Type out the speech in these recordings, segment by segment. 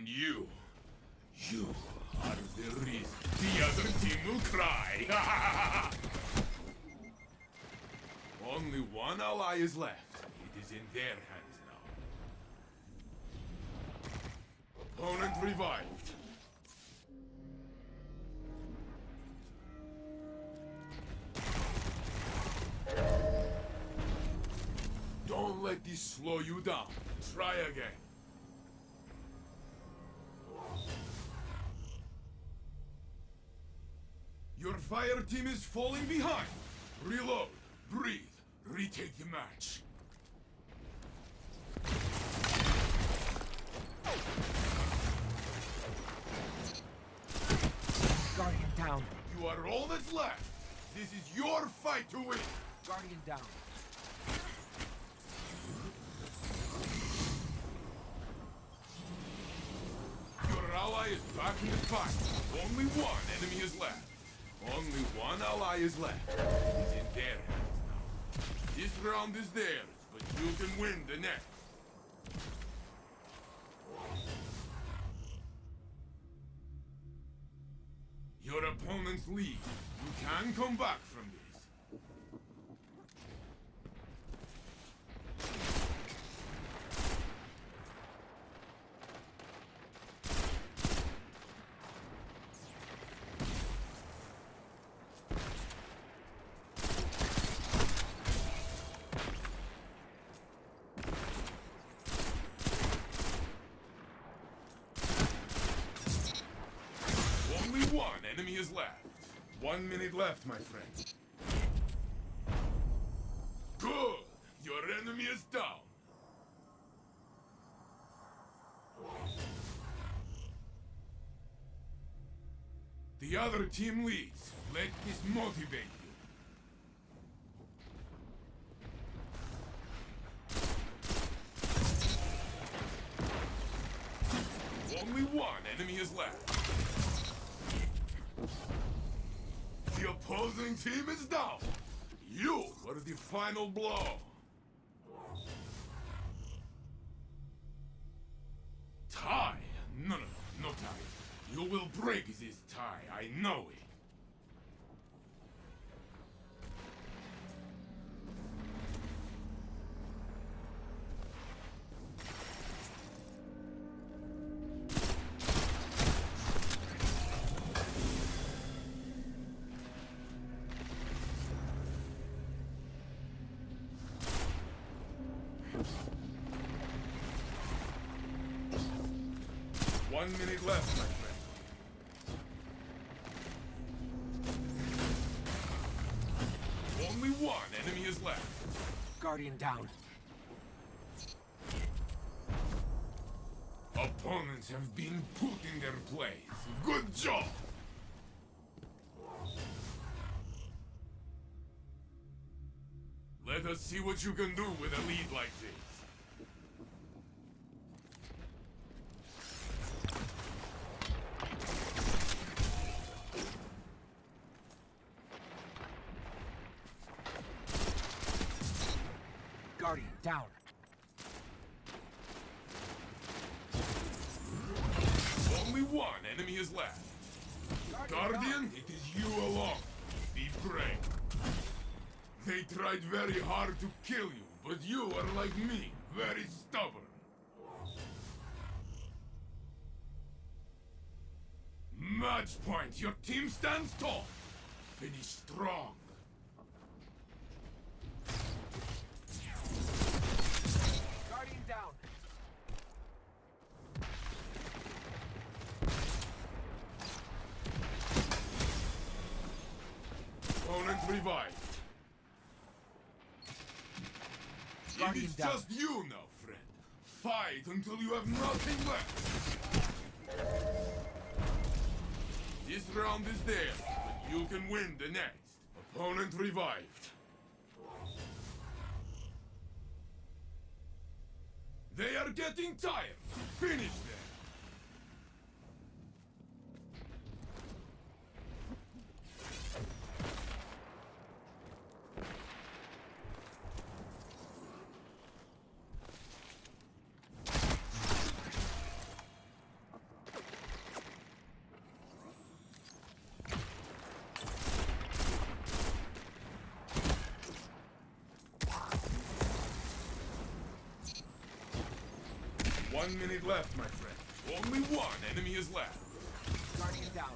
And you are the reason the other team will cry. Only one ally is left. It is in their hands now. Opponent revived. Don't let this slow you down. Try again. Your fire team is falling behind. Reload, breathe, retake the match. Guardian down. You are all that's left. This is your fight to win. Guardian down. Your ally is back in the fight. Only one enemy is left. Only one ally is left. It is in their hands now. This round is theirs, but you can win the next. Your opponent's lead. You can come back from this. One enemy is left. 1 minute left, my friend. Good! Your enemy is down. The other team leads. Let this motivate you. Only one enemy is left. The opposing team is down. You were the final blow. Tie? No tie. You will break this tie. I know it. One minute left, my friend. Only one enemy is left. Guardian down. Opponents have been put in their place. Good job! Let us see what you can do with a lead like this. Guardian down. Only one enemy is left. Guardian, it is you alone. Be brave. They tried very hard to kill you, but you are like me, very stubborn. Match point, your team stands tall. Finish strong. Guardian down. Opponent revived. Guardian it is down. just you now, friend. Fight until you have nothing left. This round is theirs, but you can win the next. Opponent revived. They are getting tired. Finish them. 1 minute left, my friend. Only one enemy is left. Guardian down.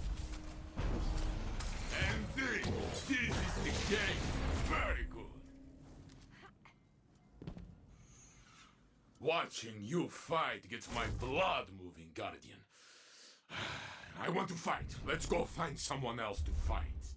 And this is the game. Very good. Watching you fight gets my blood moving, Guardian. I want to fight. Let's go find someone else to fight.